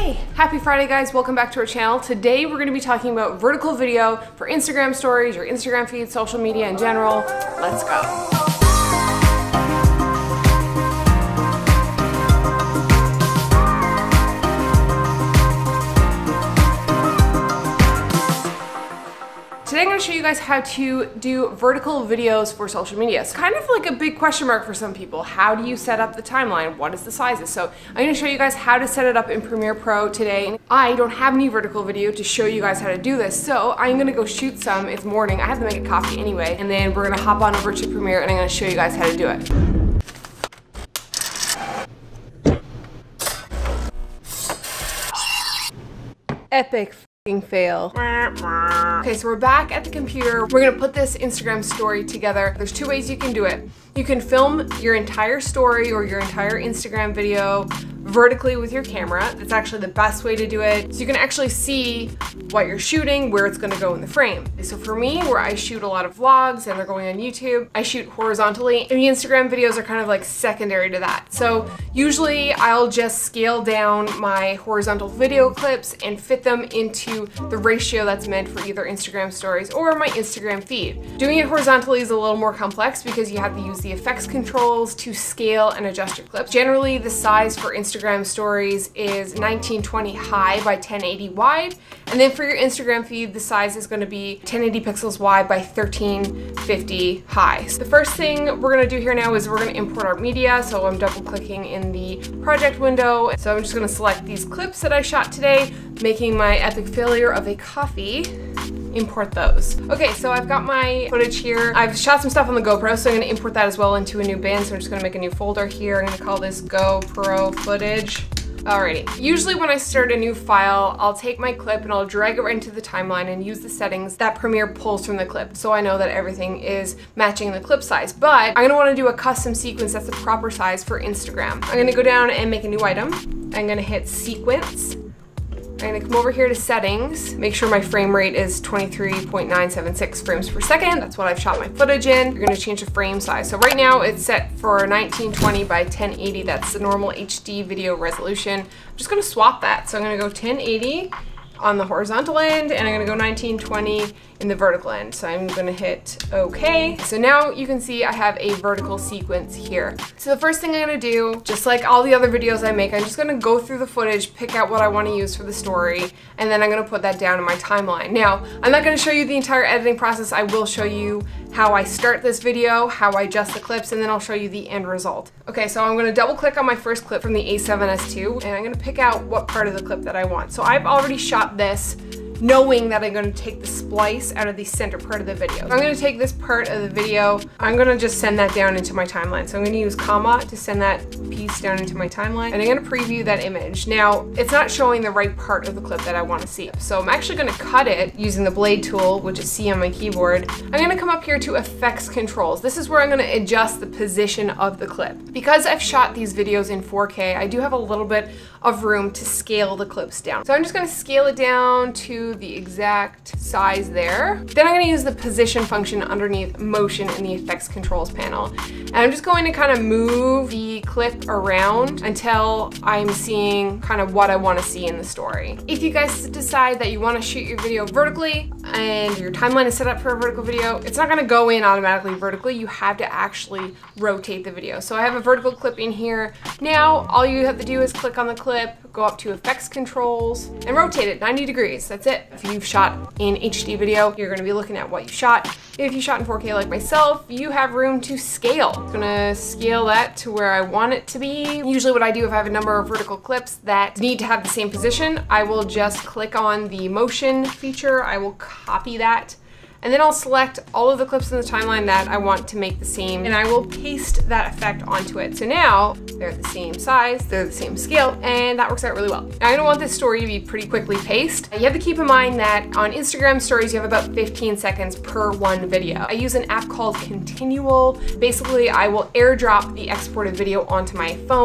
Okay, happy Friday guys, welcome back to our channel. Today we're going to be talking about vertical video for Instagram stories, your Instagram feed, social media in general. Let's go. Today I'm going to show you guys how to do vertical videos for social media. It's kind of like a big question mark for some people. How do you set up the timeline? What is the sizes? So I'm going to show you guys how to set it up in Premiere Pro today. I don't have any vertical video to show you guys how to do this, so I'm going to go shoot some. It's morning. I have to make a coffee anyway, and then we're going to hop on over to Premiere and I'm going to show you guys how to do it. Epic fail. Okay, so we're back at the computer. We're gonna put this Instagram story together. There's two ways you can do it. You can film your entire story or your entire Instagram video vertically with your camera. That's actually the best way to do it. So you can actually see what you're shooting, where it's gonna go in the frame. So for me, where I shoot a lot of vlogs and they're going on YouTube, I shoot horizontally, and the Instagram videos are kind of like secondary to that. So usually I'll just scale down my horizontal video clips and fit them into the ratio that's meant for either Instagram stories or my Instagram feed. Doing it horizontally is a little more complex because you have to use the effects controls to scale and adjust your clips. Generally, the size for Instagram stories is 1920 high by 1080 wide, and then for your Instagram feed, the size is going to be 1080 pixels wide by 1350 high. So the first thing we're going to do here now is we're going to import our media. So I'm double clicking in the project window. So I'm just going to select these clips that I shot today, making my epic failure of a coffee. Import those. Okay, so I've got my footage here. I've shot some stuff on the GoPro, so I'm gonna import that as well into a new bin. So I'm just gonna make a new folder here. I'm gonna call this GoPro footage. Alrighty. Usually when I start a new file, I'll take my clip and I'll drag it right into the timeline and use the settings that Premiere pulls from the clip, so I know that everything is matching the clip size. But I'm gonna wanna do a custom sequence that's the proper size for Instagram. I'm gonna go down and make a new item. I'm gonna hit sequence. I'm gonna come over here to settings, make sure my frame rate is 23.976 frames per second. That's what I've shot my footage in. You're gonna change the frame size. So right now it's set for 1920 by 1080. That's the normal HD video resolution. I'm just gonna swap that. So I'm gonna go 1080 on the horizontal end, and I'm gonna go 1920 in the vertical end. So I'm gonna hit OK. So now you can see I have a vertical sequence here. So the first thing I'm gonna do, just like all the other videos I make, I'm just gonna go through the footage, pick out what I wanna use for the story, and then I'm gonna put that down in my timeline. Now, I'm not gonna show you the entire editing process. I will show you how I start this video, how I adjust the clips, and then I'll show you the end result. Okay, so I'm gonna double click on my first clip from the A7S II, and I'm gonna pick out what part of the clip that I want. So I've already shot this knowing that I'm gonna take the splice out of the center part of the video. I'm gonna take this part of the video, I'm gonna just send that down into my timeline. So I'm gonna use comma to send that piece down into my timeline, and I'm gonna preview that image. Now, it's not showing the right part of the clip that I wanna see. So I'm actually gonna cut it using the blade tool, which is C on my keyboard. I'm gonna come up here to effects controls. This is where I'm gonna adjust the position of the clip. Because I've shot these videos in 4K, I do have a little bit of room to scale the clips down. So I'm just gonna scale it down to the exact size there. Then I'm gonna use the position function underneath motion in the effects controls panel. And I'm just going to kind of move the clip around until I'm seeing kind of what I wanna see in the story. If you guys decide that you wanna shoot your video vertically and your timeline is set up for a vertical video, it's not gonna go in automatically vertically. You have to actually rotate the video. So I have a vertical clip in here. Now, all you have to do is click on the clip, go up to effects controls, and rotate it 90 degrees. That's it. If you've shot in HD video, you're gonna be looking at what you shot. If you shot in 4K like myself, you have room to scale. I'm gonna scale that to where I want it to be. Usually what I do if I have a number of vertical clips that need to have the same position, I will just click on the motion feature, I will copy that, and then I'll select all of the clips in the timeline that I want to make the same, and I will paste that effect onto it. So now they're the same size, they're the same scale, and that works out really well. Now, I'm gonna want this story to be pretty quickly paced. You have to keep in mind that on Instagram stories, you have about 15 seconds per one video. I use an app called Continual. Basically, I will airdrop the exported video onto my phone,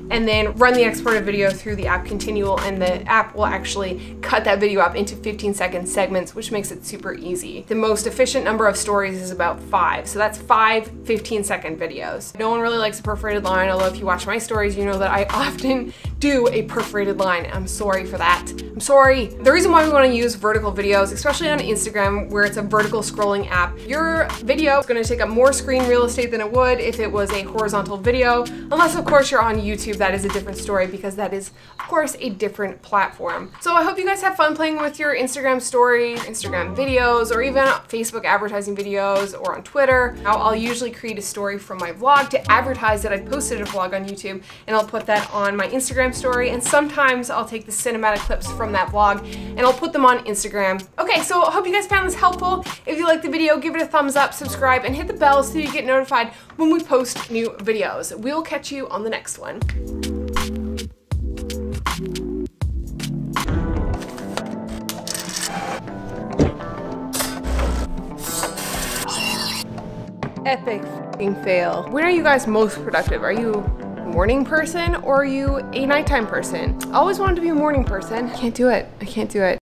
and then run the exported video through the app Continual, and the app will actually cut that video up into 15-second segments, which makes it super easy. The most efficient number of stories is about 5, so that's 5 15-second videos. No one really likes a perforated line, although if you watch my stories, you know that I often do a perforated line. I'm sorry for that. I'm sorry. The reason why we want to use vertical videos, especially on Instagram, where it's a vertical scrolling app, your video is going to take up more screen real estate than it would if it was a horizontal video, unless of course you're on YouTube. That is a different story, because that is of course a different platform. So I hope you guys have fun playing with your Instagram stories, Instagram videos, or even Facebook advertising videos, or on Twitter. Now, I'll usually create a story from my vlog to advertise that I posted a vlog on YouTube, and I'll put that on my Instagram story, and sometimes I'll take the cinematic clips from that vlog and I'll put them on Instagram. Okay, so I hope you guys found this helpful. If you liked the video, give it a thumbs up, subscribe, and hit the bell so you get notified when we post new videos. We'll catch you on the next one. Epic f***ing fail. When are you guys most productive? Are you a morning person or are you a nighttime person? I always wanted to be a morning person. I can't do it. I can't do it.